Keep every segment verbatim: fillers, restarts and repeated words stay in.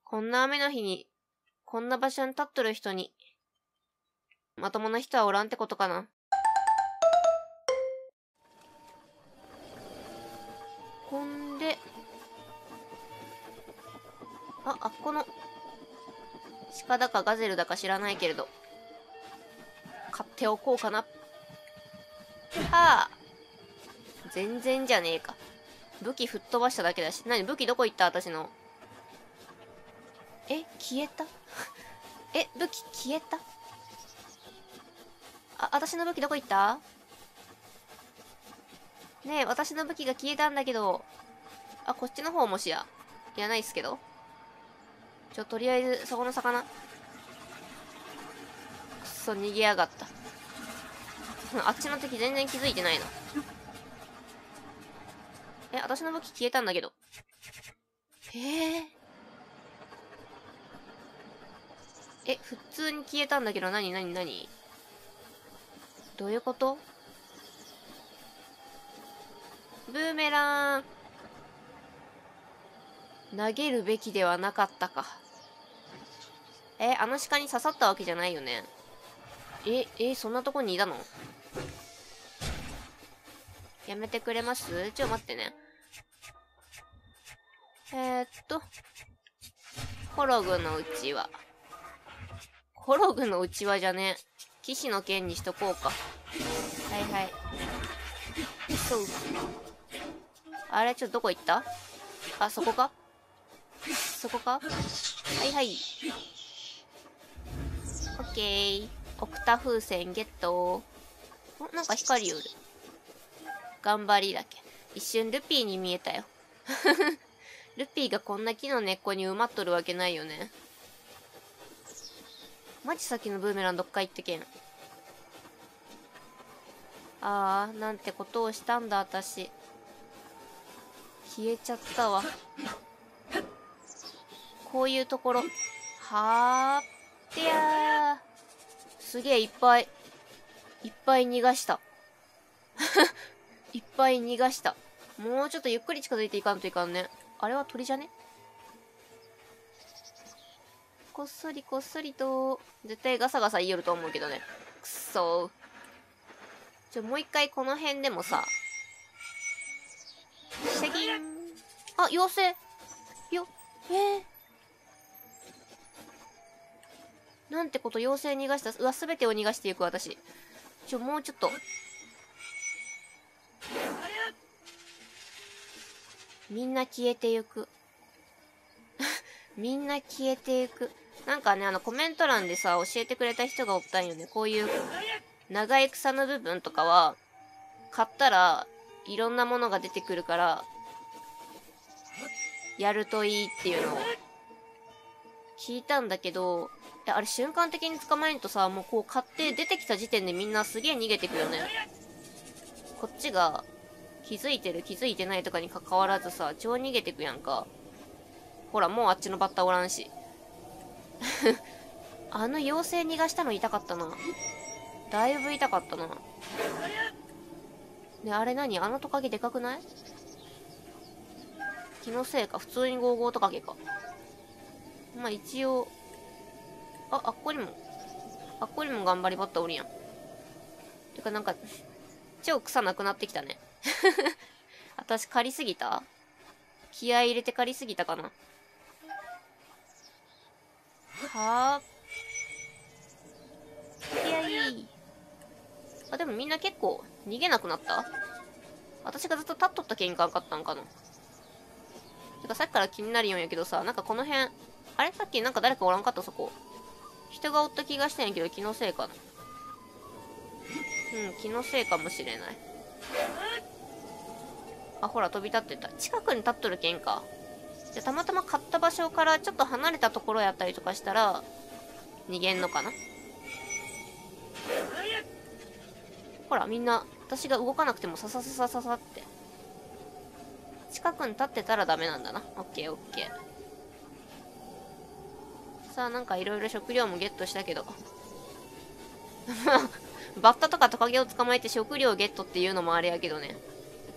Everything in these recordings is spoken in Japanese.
こんな雨の日に、こんな場所に立っとる人に、まともな人はおらんってことかな。ほんで、あ、あっこの、鹿だかガゼルだか知らないけれど、買っておこうかな。はあ。全然じゃねえか。武器吹っ飛ばしただけだし。何武器どこ行った私の。え消えたえ武器消えたあ、私の武器どこ行ったねえ、私の武器が消えたんだけど。あ、こっちの方もしや。いらないっすけど。ちょ、とりあえず、そこの魚。くっそ、逃げやがった。あっちの敵全然気づいてないの。え、私の武器消えたんだけど。へえ。え、普通に消えたんだけど、なになになにどういうこと？ブーメラン。投げるべきではなかったか。え、あの鹿に刺さったわけじゃないよね。え、え、そんなとこにいたの？やめてくれます？ちょ、待ってね。えー、っと。コログのうちわ。コログのうちわじゃねえ。騎士の剣にしとこうか。はいはい。そう。あれちょっとどこ行った？あ、そこか？そこか？はいはい。オッケー。オクタ風船ゲット。お、なんか光る。頑張りだけ。一瞬ルピーに見えたよ。ルピーがこんな木の根っこに埋まっとるわけないよね。マジさっきのブーメランどっか行ってけん。あー、なんてことをしたんだ、私。消えちゃったわ。こういうところ。はーってやー。すげえいっぱい。いっぱい逃がした。いっぱい逃がした。もうちょっとゆっくり近づいていかんといかんね。あれは鳥じゃね？こっそりこっそりと。絶対ガサガサ言いよると思うけどね。くっそー。ちょ、もう一回この辺でもさ。シャキーン。あ、妖精。よ、えー。なんてこと、妖精逃がした。うわ、すべてを逃がしていく私。ちょ、もうちょっと。みんな消えてゆく。みんな消えていく。なんかね、あの、コメント欄でさ、教えてくれた人がおったんよね。こういう、長い草の部分とかは、買ったら、いろんなものが出てくるから、やるといいっていうのを、聞いたんだけど、いや、あれ瞬間的に捕まえんとさ、もうこう買って出てきた時点でみんなすげえ逃げてくよね。こっちが、気づいてる気づいてないとかに関わらずさ、超逃げてくやんか。ほら、もうあっちのバッタおらんし。あの妖精逃がしたの痛かったな。だいぶ痛かったな。ね、あれ何？あのトカゲでかくない？気のせいか。普通にゴーゴートカゲか。まあ一応、あ、あっこにも、あっこにも頑張りバッタおるやん。てかなんか、超草なくなってきたね。私借りすぎた？気合い入れて借りすぎたかな。はぁ。気合いい。あ、でもみんな結構逃げなくなった？私がずっと立っとったけんかんかったんかな。てかさっきから気になるよんやけどさ、なんかこの辺、あれさっきなんか誰かおらんかったそこ。人がおった気がしたんやけど気のせいかな。うん、気のせいかもしれない。あ、ほら飛び立ってた。近くに立っとるけんか。じゃ、たまたま買った場所からちょっと離れたところやったりとかしたら、逃げんのかな。ほら、みんな、私が動かなくてもささささささって。近くに立ってたらダメなんだな。オッケーオッケー。さあ、なんかいろいろ食料もゲットしたけど。バッタとかトカゲを捕まえて食料ゲットっていうのもあれやけどね。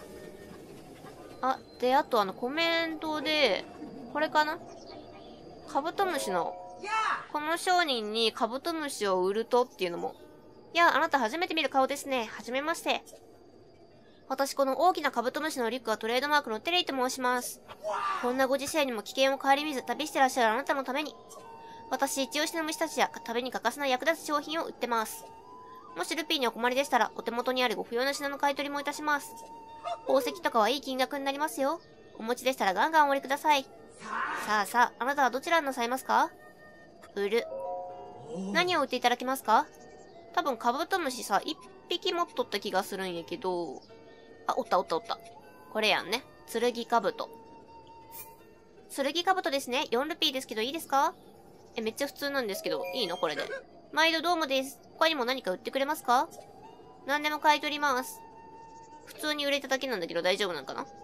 あ、で、あとあのコメントで、これかな？ カブトムシの、この商人にカブトムシを売るとっていうのも。いや、あなた初めて見る顔ですね。はじめまして。私、この大きなカブトムシのリュックがトレードマークのテレイと申します。こんなご時世にも危険を顧みず旅してらっしゃるあなたのために、私、一押しの虫たちや旅に欠かせない役立つ商品を売ってます。もしルピーにお困りでしたら、お手元にあるご不要な品の買い取りもいたします。宝石とかはいい金額になりますよ。お持ちでしたらガンガンお売りください。さあさあ、あなたはどちらになさいますか？売る。何を売っていただけますか？多分カブトムシさ、一匹持っとった気がするんやけど、あ、おったおったおった。これやんね。剣カブト。剣カブトですね。よんルピーですけどいいですか？え、めっちゃ普通なんですけど、いいのこれで。毎度どうもです。他にも何か売ってくれますか？何でも買い取ります。普通に売れただけなんだけど大丈夫なんかな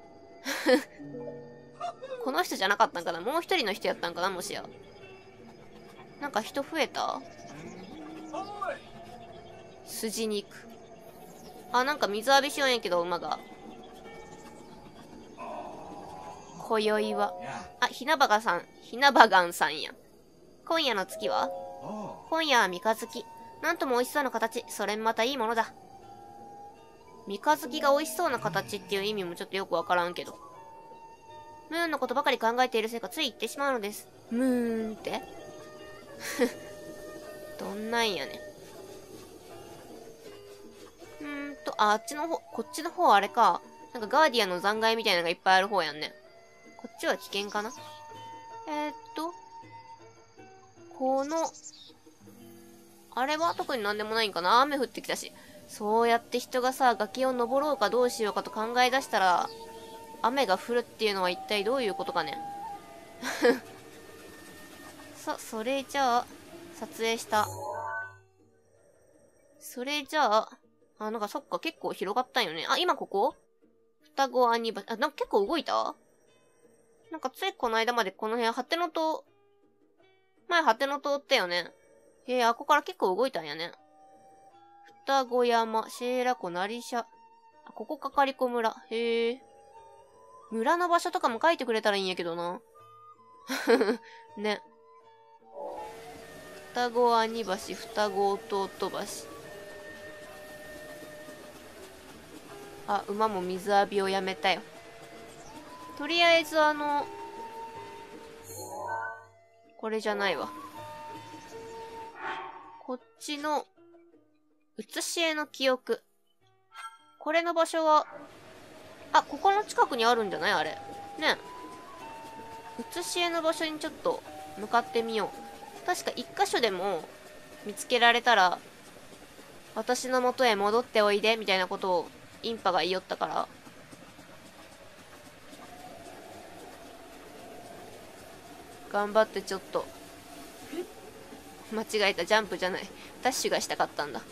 この人じゃなかったんかな？もう一人の人やったんかなもしや。なんか人増えた？筋肉。あ、なんか水浴びしようんやけど、馬が。今宵は。あ、ひなばがさん。ひなばがんさんや。今夜の月は？今夜は三日月。なんとも美味しそうな形。それもまたいいものだ。三日月が美味しそうな形っていう意味もちょっとよくわからんけど。ムーンのことばかり考えているせいかつい言ってしまうのです。ムーンってどんなんやね。うーんと、あ、あっちの方、こっちの方あれか。なんかガーディアンの残骸みたいなのがいっぱいある方やんね。こっちは危険かな？えー、っと、この、あれは特になんでもないんかな？雨降ってきたし。そうやって人がさ、崖を登ろうかどうしようかと考え出したら、雨が降るっていうのは一体どういうことかね。さ、それじゃあ、撮影した。それじゃあ、あ、なんかそっか、結構広がったんよね。あ、今ここ？双子アニバ、あ、なんか結構動いた？なんかついこの間までこの辺、果ての塔、前果ての塔ってよね。へえ、あここから結構動いたんやね。双子山、シェーラ湖、ナリシャ。あ、ここかかりこ村。へえ。村の場所とかも書いてくれたらいいんやけどな。ね。双子兄橋、双子弟橋。あ、馬も水浴びをやめたよ。とりあえずあの、これじゃないわ。こっちの、写し絵の記憶。これの場所は、あ、ここの近くにあるんじゃないあれ。ね。写し絵の場所にちょっと向かってみよう。確か一箇所でも見つけられたら、私の元へ戻っておいで、みたいなことをインパが言いよったから。頑張ってちょっと。間違えた、ジャンプじゃない。ダッシュがしたかったんだ。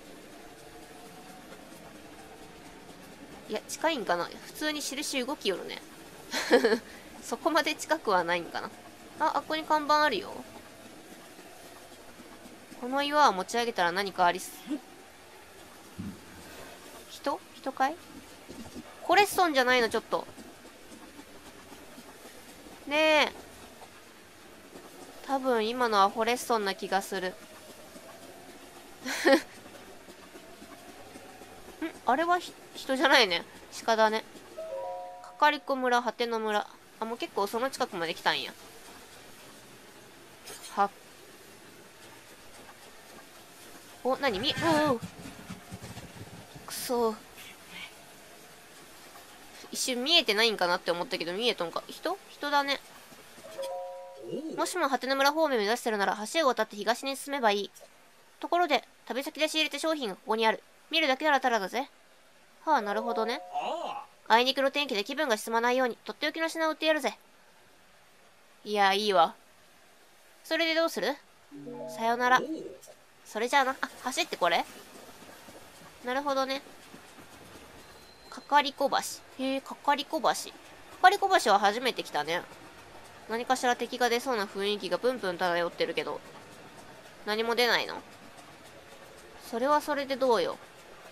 いや、近いんかな？普通に印動きよるね。そこまで近くはないんかな。あ、あっこに看板あるよ。この岩を持ち上げたら何かありす。人？人かい？コレッソンじゃないの、ちょっと。ねえ。多分今のはフォレッソンな気がする。ん？あれは人じゃないね。鹿だね。かかりこ村、果ての村。あ、もう結構その近くまで来たんや。は。お、なにみ、おお。くそー。一瞬見えてないんかなって思ったけど、見えとんか。人？人だね。もしも果ての村方面を目指してるなら、橋を渡って東に進めばいい。ところで、旅先で仕入れた商品がここにある。見るだけならタダだぜ。はあ、なるほどね。あいにくの天気で気分が沈まないように、とっておきの品を売ってやるぜ。いや、いいわ。それでどうする？さよなら。それじゃあな。あ、走ってこれ？なるほどね。かかりこ橋。へえ、かかりこ橋。かかりこ橋は初めて来たね。何かしら敵が出そうな雰囲気がプンプン漂ってるけど。何も出ないの？それはそれでどうよ。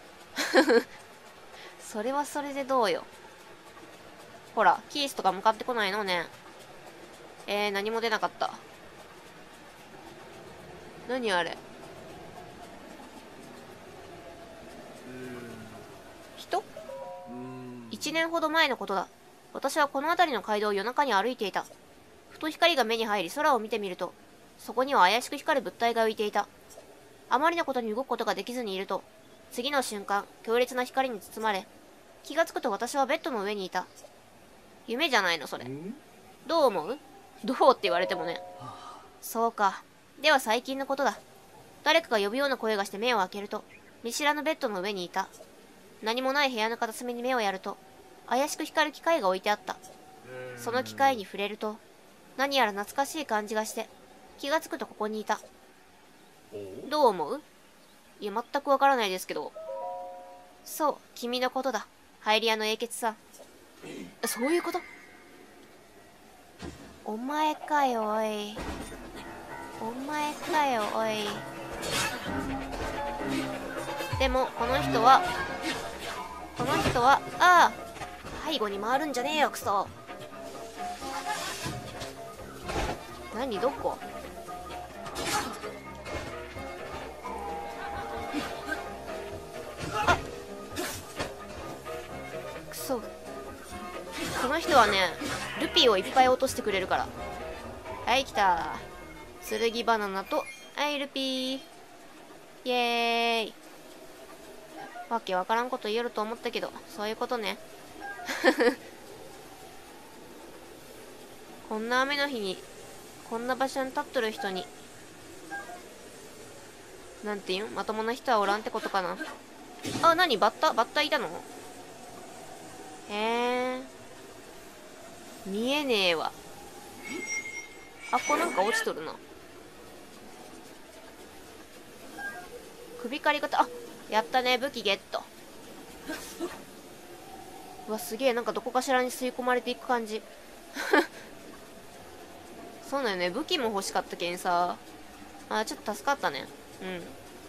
それはそれでどうよ。ほら、キースとか向かってこないのね。 えー、何も出なかった。何あれ。人？一年ほど前のことだ。私はこの辺りの街道を夜中に歩いていた。ふと光が目に入り空を見てみると、そこには怪しく光る物体が浮いていた。あまりのことに動くことができずにいると、次の瞬間、強烈な光に包まれ、気がつくと私はベッドの上にいた。夢じゃないのそれ。どう思う？どうって言われてもね。そうか。では最近のことだ。誰かが呼ぶような声がして目を開けると、見知らぬベッドの上にいた。何もない部屋の片隅に目をやると、怪しく光る機械が置いてあった。その機械に触れると、何やら懐かしい感じがして、気がつくとここにいた。どう思う？いや、全くわからないですけど。そう、君のことだ。入り屋の英傑さん。そういうこと？お前かよ、おい。お前かよ、おい。でも、この人は、この人は、ああ、背後に回るんじゃねえよ、クソ。何、どこ？あ、くそ。この人はね、ルピーをいっぱい落としてくれるから。はい、来た。剣バナナと、はい、ルピー。イエーイ。わけわからんこと言えると思ったけど、そういうことね。こんな雨の日に、こんな場所に立っとる人に、なんていうん？まともな人はおらんってことかな。あ、なにバッタバッタいたの？へえ。見えねえわ。あ、これなんか落ちとるな。首刈り方、あ、やったね、武器ゲット。うわ、すげえ、なんかどこかしらに吸い込まれていく感じ。そうだよね、武器も欲しかったけんさ。あ、ちょっと助かったね。うん。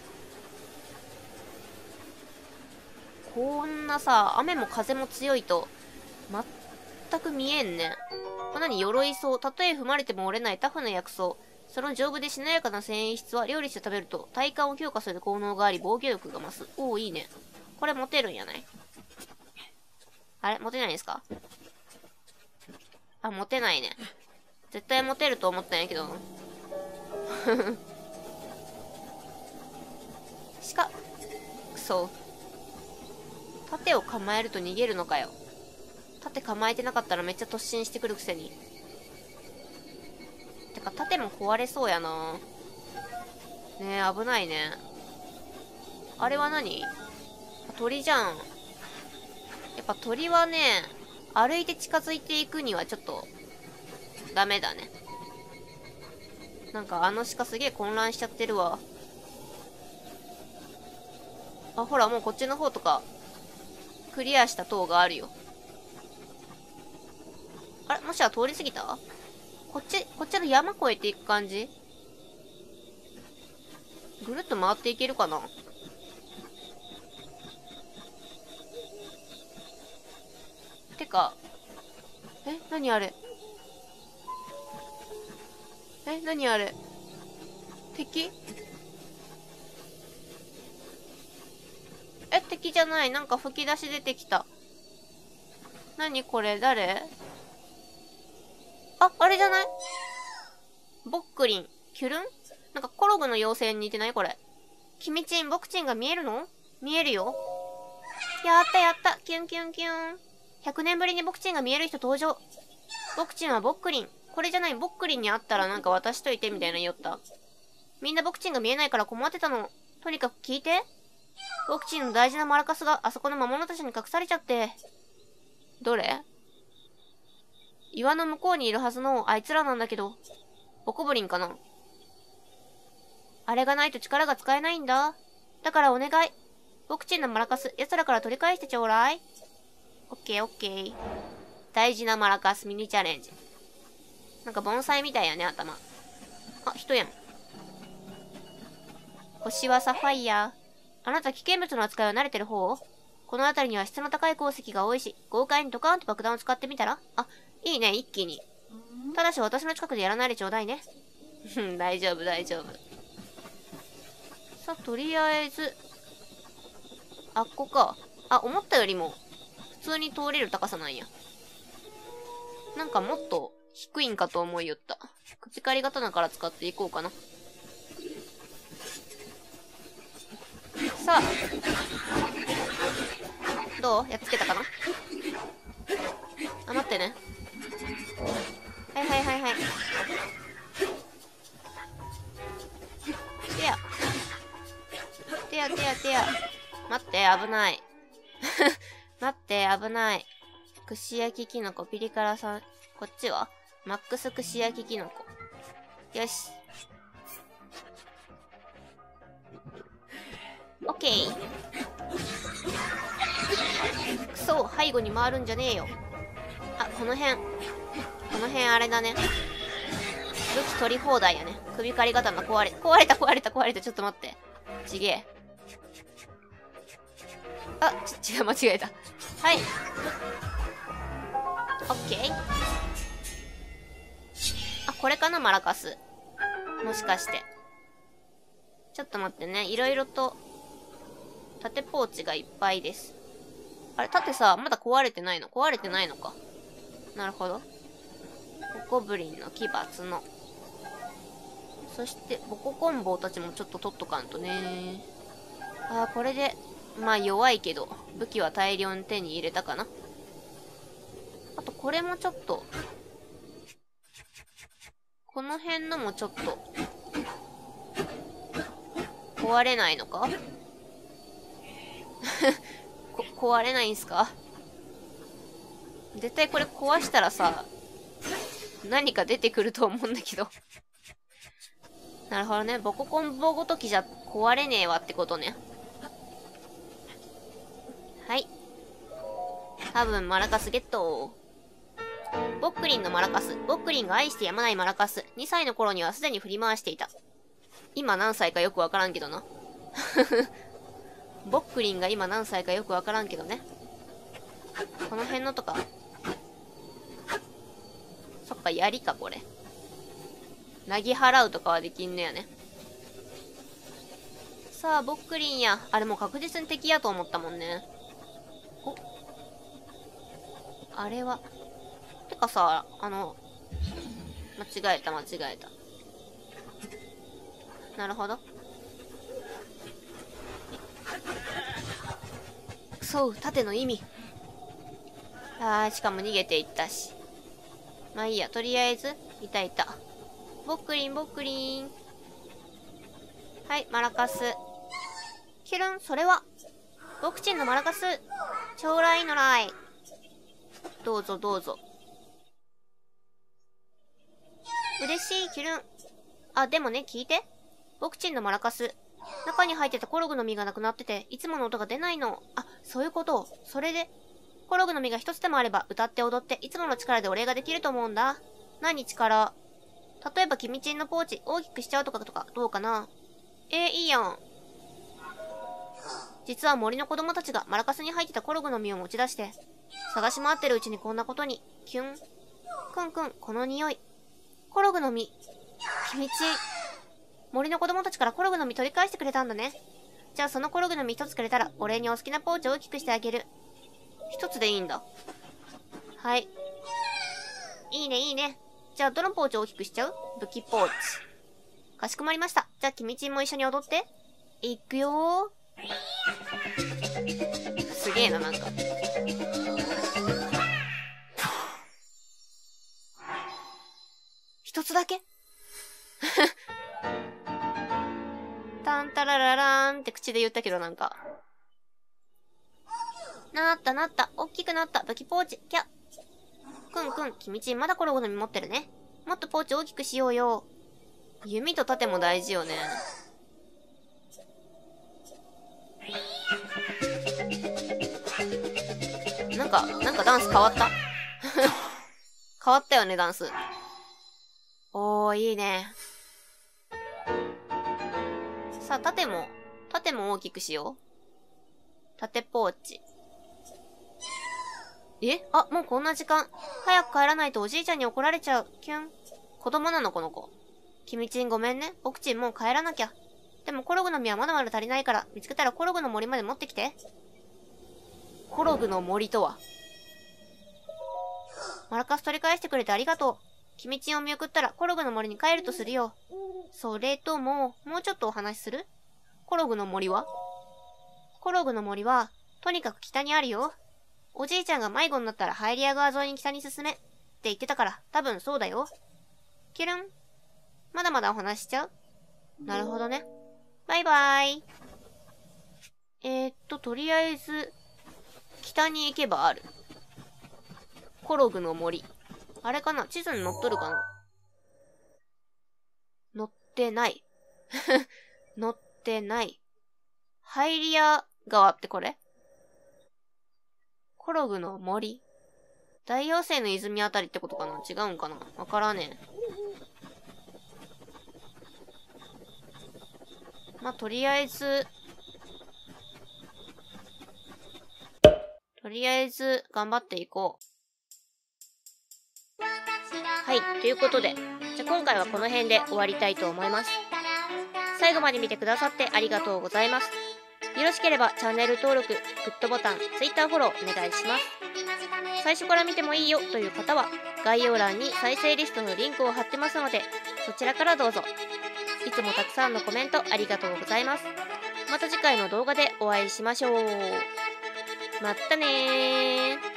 こんなさ、雨も風も強いと、全く見えんね。こんなに鎧装、たとえ踏まれても折れないタフな薬草。その丈夫でしなやかな繊維質は料理して食べると体幹を強化する効能があり防御力が増す。おお、いいね。これ持てるんやない？あれ持てないんですか？あ、持てないね。絶対持てると思ったんやけど。しか、くそ。盾を構えると逃げるのかよ。盾構えてなかったらめっちゃ突進してくるくせに。てか、盾も壊れそうやな。ねえ、危ないね。あれは何？鳥じゃん。やっぱ鳥はね、歩いて近づいていくにはちょっと、ダメだね。なんかあの鹿すげえ混乱しちゃってるわ。あ、ほらもうこっちの方とか、クリアした塔があるよ。あれもしや通り過ぎた？こっち、こっちの山越えていく感じ？ぐるっと回っていけるかな？てか、え、なにあれ？え、なにあれ？敵？え、敵じゃない。なんか吹き出し出てきた。なにこれ？誰？あ、あれじゃない？ボックリン。キュルン？なんかコログの妖精に似てないこれ。キミチン、ボクチンが見えるの？見えるよ。やったやった。キュンキュンキュン。ひゃくねんぶりにボクチンが見える人登場。ボクチンはボックリン。これじゃない。ボックリンに会ったらなんか渡しといてみたいな言おった。みんなボクチンが見えないから困ってたの。とにかく聞いて。ボクチンの大事なマラカスがあそこの魔物たちに隠されちゃって。どれ？岩の向こうにいるはずのあいつらなんだけど。ボコブリンかな？あれがないと力が使えないんだ。だからお願い。ボクチンのマラカス、奴らから取り返してちょうだい。オッケーオッケー。大事なマラカスミニチャレンジ。なんか盆栽みたいやね、頭。あ、人やん。星はサファイア。あなた危険物の扱いは慣れてる方？この辺りには質の高い鉱石が多いし、豪快にドカーンと爆弾を使ってみたら？あ、いいね、一気に。 ただし私の近くでやらないでちょうだいね。大丈夫、大丈夫。さあ、とりあえず、あっこか。あ、思ったよりも、普通に通れる高さなんや。なんかもっと低いんかと思いよった。口狩り刀から使っていこうかな。さあ。どう？やっつけたかな？あ、待ってね。はいはいはいはい。てや。てやてやてや。待って、危ない。待って、危ない。串焼ききのこ、ピリ辛さん。こっちはマックス串焼ききのこ。よし。オッケー。くそ、背後に回るんじゃねえよ。あ、この辺。この辺あれだね。武器取り放題やね。首狩り刀壊れ、壊れた壊れた壊れた。ちょっと待って。ちげえ。あ、ち、違う、間違えた。はい。オッケー。あ、これかな、マラカス。もしかして。ちょっと待ってね。いろいろと、縦ポーチがいっぱいです。あれ、縦さ、まだ壊れてないの？壊れてないのか。なるほど。ゴブリンの牙、角。そして、ボココンボウたちもちょっと取っとかんとね。あー、これで、まあ弱いけど、武器は大量に手に入れたかな。あと、これもちょっと、この辺のもちょっと、壊れないのかこ壊れないんすか？絶対これ壊したらさ、何か出てくると思うんだけど。なるほどね。ボココンボごときじゃ壊れねえわってことね。はい。多分マラカスゲット。ボックリンのマラカス。ボックリンが愛してやまないマラカス。にさいの頃にはすでに振り回していた。今何歳かよくわからんけどな。ボックリンが今何歳かよくわからんけどね。この辺のとか。そっか、槍か、これ。なぎ払うとかはできんのやね。さあ、ボックリンや。あれもう確実に敵やと思ったもんね。お。あれは。てかさ、あの、間違えた、間違えた。なるほど。そう、盾の意味。あー、しかも逃げていったし。まあいいや、とりあえず、いたいた。ボックリン、ボックリン。はい、マラカス。キュルン、それは、ボクチンのマラカス。将来の来。どうぞどうぞ。嬉しい、キュルン。あ、でもね、聞いて。ボクチンのマラカス。中に入ってたコログの実がなくなってて、いつもの音が出ないの。あ、そういうこと。それで、コログの実が一つでもあれば、歌って踊って、いつもの力でお礼ができると思うんだ。何力？例えば、キミチンのポーチ、大きくしちゃうとかとか、どうかな？えー、いいやん。実は森の子供たちがマラカスに入ってたコログの実を持ち出して、探し回ってるうちにこんなことに、キュン。くんくん、この匂い。コログの実。キミチン。森の子供たちからコログの実取り返してくれたんだね。じゃあそのコログの実一つくれたら、お礼にお好きなポーチを大きくしてあげる。一つでいいんだ。はい。いいね、いいね。じゃあどのポーチを大きくしちゃう？武器ポーチ。かしこまりました。じゃあキミチンも一緒に踊って。いくよー。すげえな、なんか。一つだけタンタラララーンって口で言ったけどなんか。なったなった。おっきくなった。武器ポーチ。キャ。くんくん、キミチンまだコログの実持ってるね。もっとポーチ大きくしようよ。弓と盾も大事よね。なんか、なんかダンス変わった変わったよね、ダンス。おー、いいね。さあ、盾も、盾も大きくしよう。盾ポーチ。 えあ、もうこんな時間。早く帰らないとおじいちゃんに怒られちゃう。キュン。子供なのこの子。君ちんごめんね。僕ちんもう帰らなきゃ。でもコログの実はまだまだ足りないから、見つけたらコログの森まで持ってきて。コログの森とは。マラカス取り返してくれてありがとう。君ちんを見送ったらコログの森に帰るとするよ。それとも、もうちょっとお話しする？コログの森は？コログの森は、とにかく北にあるよ。おじいちゃんが迷子になったらハイリア川沿いに北に進めって言ってたから、多分そうだよ。キルン。まだまだお話ししちゃう？なるほどね。バイバイ。えー、っと、とりあえず、北に行けばある。コログの森。あれかな？地図に載っとるかな？載ってない。載ってない。ハイリア川ってこれ？コログの森。大妖精の泉あたりってことかな？違うんかな？わからねえ。まあ、とりあえず、とりあえず、頑張っていこう。はい、ということで、じゃあ今回はこの辺で終わりたいと思います。最後まで見てくださってありがとうございます。よろしければチャンネル登録、グッドボタン、Twitter フォローお願いします。最初から見てもいいよという方は、概要欄に再生リストのリンクを貼ってますので、そちらからどうぞ。いつもたくさんのコメントありがとうございます。また次回の動画でお会いしましょう。まったねー。